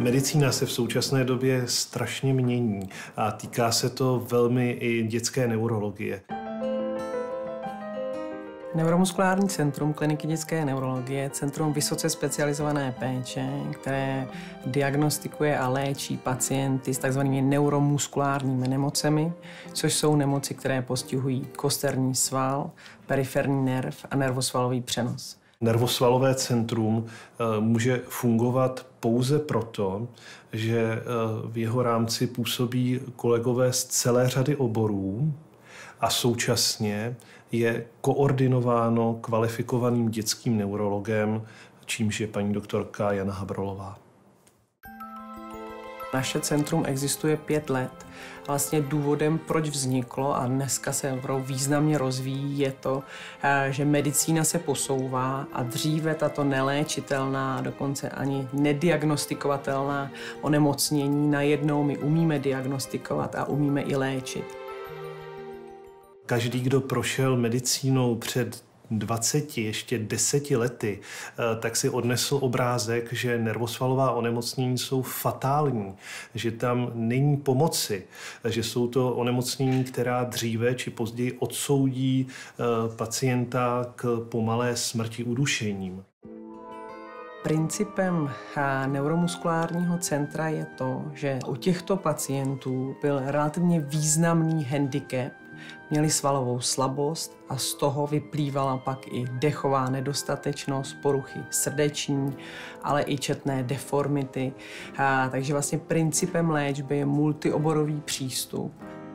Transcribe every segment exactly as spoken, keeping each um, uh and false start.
Medicína se v současné době strašně mění a týká se to velmi i dětské neurologie. Neuromuskulární centrum kliniky dětské neurologie je centrum vysoce specializované péče, které diagnostikuje a léčí pacienty s takzvanými neuromuskulárními nemocemi, což jsou nemoci, které postihují kosterní sval, periferní nerv a nervosvalový přenos. Nervosvalové centrum může fungovat pouze proto, že v jeho rámci působí kolegové z celé řady oborů a současně je koordinováno kvalifikovaným dětským neurologem, čímž je paní doktorka Jana Habrolová. Naše centrum existuje pět let. Vlastně důvodem, proč vzniklo a dneska se významně rozvíjí, je to, že medicína se posouvá a dříve tato neléčitelná, dokonce ani nediagnostikovatelná onemocnění najednou my umíme diagnostikovat a umíme i léčit. Každý, kdo prošel medicínou před dvaceti, ještě deseti lety, tak si odnesl obrázek, že nervosvalová onemocnění jsou fatální, že tam není pomoci, že jsou to onemocnění, která dříve či později odsoudí pacienta k pomalé smrti udušením. Principem neuromuskulárního centra je to, že u těchto pacientů byl relativně významný handicap, měli svalovou slabost a z toho vyplývala pak i dechová nedostatečnost, poruchy srdeční, ale i četné deformity. A, takže vlastně principem léčby je multioborový přístup.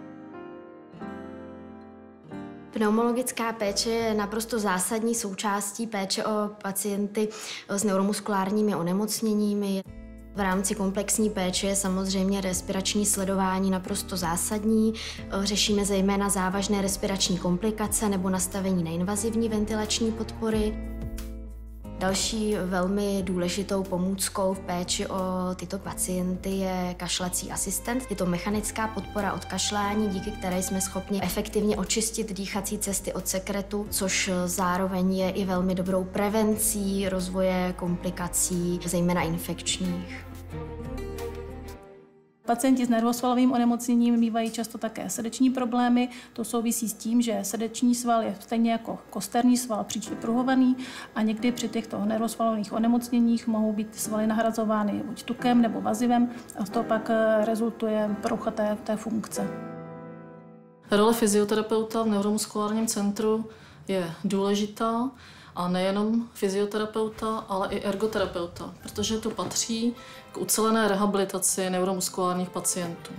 Pneumologická péče je naprosto zásadní součástí péče o pacienty s neuromuskulárními onemocněními. V rámci komplexní péče je samozřejmě respirační sledování naprosto zásadní. Řešíme zejména závažné respirační komplikace nebo nastavení neinvazivní ventilační podpory. Další velmi důležitou pomůckou v péči o tyto pacienty je kašlací asistent. Je to mechanická podpora odkašlání, díky které jsme schopni efektivně očistit dýchací cesty od sekretu, což zároveň je i velmi dobrou prevencí rozvoje komplikací, zejména infekčních. Pacienti s nervosvalovým onemocněním mívají často také srdeční problémy. To souvisí s tím, že srdeční sval je stejně jako kosterní sval příčně pruhovaný a někdy při těchto nervosvalových onemocněních mohou být svaly nahrazovány buď tukem nebo vazivem a z toho pak rezultuje porucha té, té funkce. Role fyzioterapeuta v neuromuskulárním centru je důležitá. A nejenom fyzioterapeuta, ale i ergoterapeuta, protože to patří k ucelené rehabilitaci neuromuskulárních pacientů.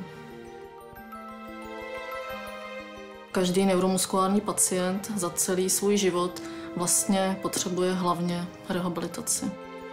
Každý neuromuskulární pacient za celý svůj život vlastně potřebuje hlavně rehabilitaci.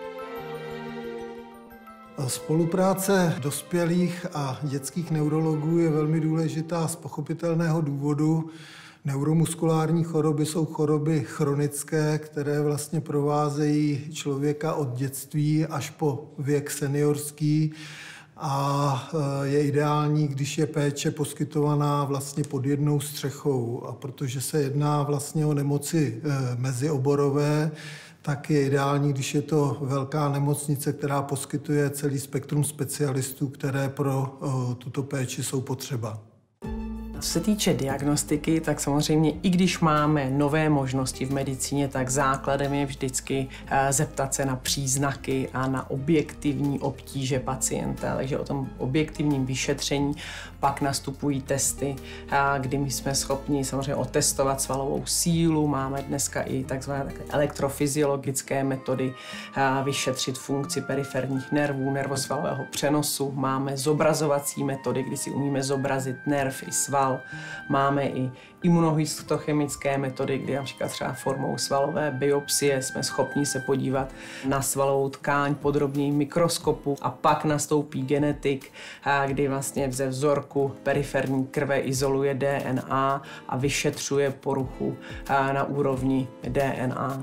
Spolupráce dospělých a dětských neurologů je velmi důležitá z pochopitelného důvodu. Neuromuskulární choroby jsou choroby chronické, které vlastně provázejí člověka od dětství až po věk seniorský a je ideální, když je péče poskytovaná vlastně pod jednou střechou. A protože se jedná vlastně o nemoci mezioborové, tak je ideální, když je to velká nemocnice, která poskytuje celý spektrum specialistů, které pro tuto péči jsou potřeba. Co se týče diagnostiky, tak samozřejmě i když máme nové možnosti v medicíně, tak základem je vždycky zeptat se na příznaky a na objektivní obtíže pacienta. Takže o tom objektivním vyšetření pak nastupují testy, kdy my jsme schopni samozřejmě otestovat svalovou sílu. Máme dneska i takzvané elektrofyziologické metody, vyšetřit funkci periferních nervů, nervosvalového přenosu. Máme zobrazovací metody, kdy si umíme zobrazit nerv i sval. Máme i imunohistochemické metody, kdy například třeba formou svalové biopsie jsme schopni se podívat na svalovou tkáň podrobněji mikroskopu a pak nastoupí genetik, kdy vlastně ze vzorku periferní krve izoluje D N A a vyšetřuje poruchu na úrovni D N A.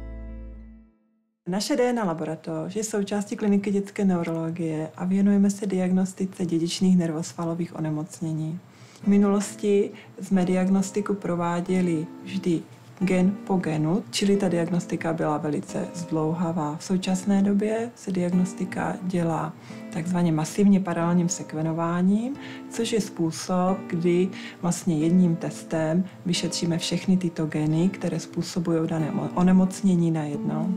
Naše D N A laboratoř je součástí kliniky dětské neurologie a věnujeme se diagnostice dědičných nervosvalových onemocnění. V minulosti jsme diagnostiku prováděli vždy gen po genu, čili ta diagnostika byla velice zdlouhavá. V současné době se diagnostika dělá takzvaně masivně paralelním sekvenováním, což je způsob, kdy vlastně jedním testem vyšetříme všechny tyto geny, které způsobují dané onemocnění najednou.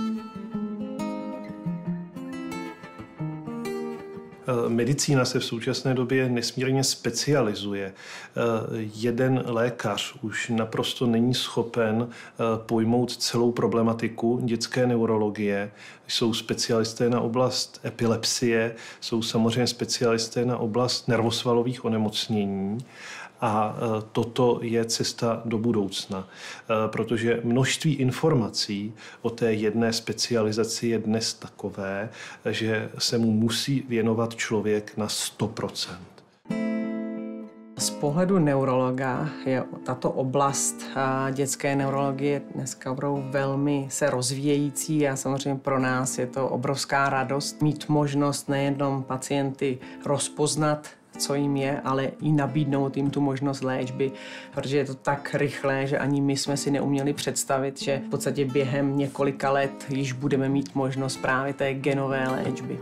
Medicína se v současné době nesmírně specializuje. Jeden lékař už naprosto není schopen pojmout celou problematiku dětské neurologie. Jsou specialisté na oblast epilepsie, jsou samozřejmě specialisté na oblast nervosvalových onemocnění. A toto je cesta do budoucna, protože množství informací o té jedné specializaci je dnes takové, že se mu musí věnovat člověk na sto procent. Z pohledu neurologa je tato oblast dětské neurologie dneska opravdu velmi se rozvíjející a samozřejmě pro nás je to obrovská radost mít možnost nejenom pacienty rozpoznat, co jim je, ale i nabídnout jim tu možnost léčby, protože je to tak rychlé, že ani my jsme si neuměli představit, že v podstatě během několika let již budeme mít možnost právě té genové léčby.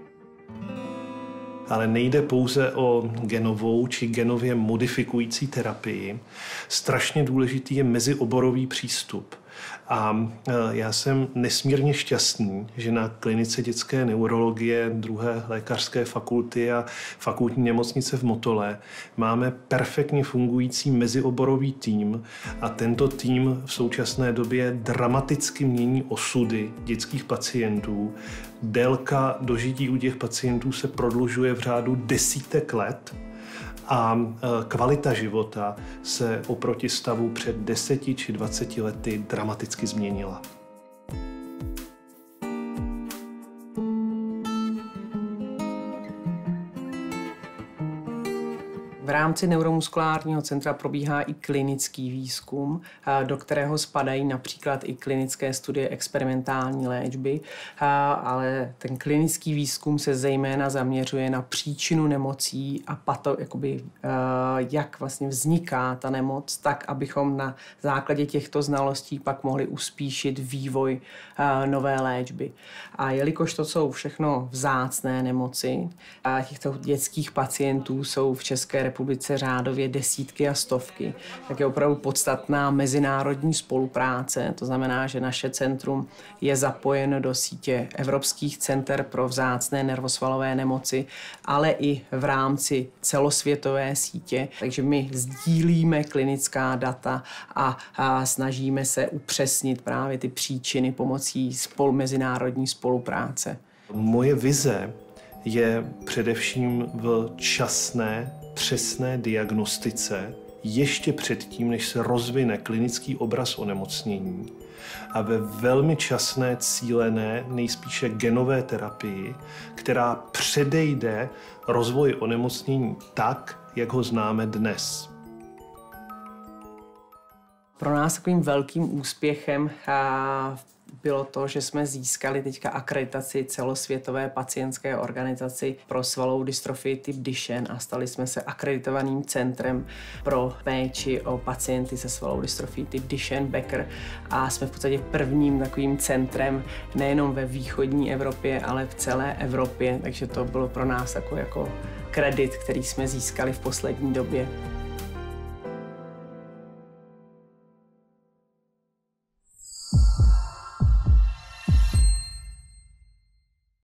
Ale nejde pouze o genovou či genově modifikující terapii. Strašně důležitý je mezioborový přístup. A já jsem nesmírně šťastný, že na klinice dětské neurologie druhé lékařské fakulty a fakultní nemocnice v Motole máme perfektně fungující mezioborový tým a tento tým v současné době dramaticky mění osudy dětských pacientů. Délka dožití u těch pacientů se prodlužuje v řádu desítek let a kvalita života se oproti stavu před deseti či dvaceti lety dramaticky změnila. V rámci Neuromuskulárního centra probíhá i klinický výzkum, do kterého spadají například i klinické studie experimentální léčby, ale ten klinický výzkum se zejména zaměřuje na příčinu nemocí a pato, jakoby, jak vlastně vzniká ta nemoc, tak abychom na základě těchto znalostí pak mohli uspíšit vývoj nové léčby. A jelikož to jsou všechno vzácné nemoci, a těchto dětských pacientů jsou v České republice republice řádově desítky a stovky, tak je opravdu podstatná mezinárodní spolupráce. To znamená, že naše centrum je zapojeno do sítě evropských center pro vzácné nervosvalové nemoci, ale i v rámci celosvětové sítě. Takže my sdílíme klinická data a, a snažíme se upřesnit právě ty příčiny pomocí spolu, mezinárodní spolupráce. Moje vize je především v časné, přesné diagnostice ještě předtím, než se rozvine klinický obraz onemocnění a ve velmi časné, cílené, nejspíše genové terapii, která předejde rozvoji onemocnění tak, jak ho známe dnes. Pro nás takovým velkým úspěchem a bylo to, že jsme získali teďka akreditaci celosvětové pacientské organizaci pro svalovou dystrofii typ Duchenne a stali jsme se akreditovaným centrem pro péči o pacienty se svalovou dystrofii typ Duchenne Becker a jsme v podstatě prvním takovým centrem nejenom ve východní Evropě, ale v celé Evropě, takže to bylo pro nás takový jako kredit, který jsme získali v poslední době.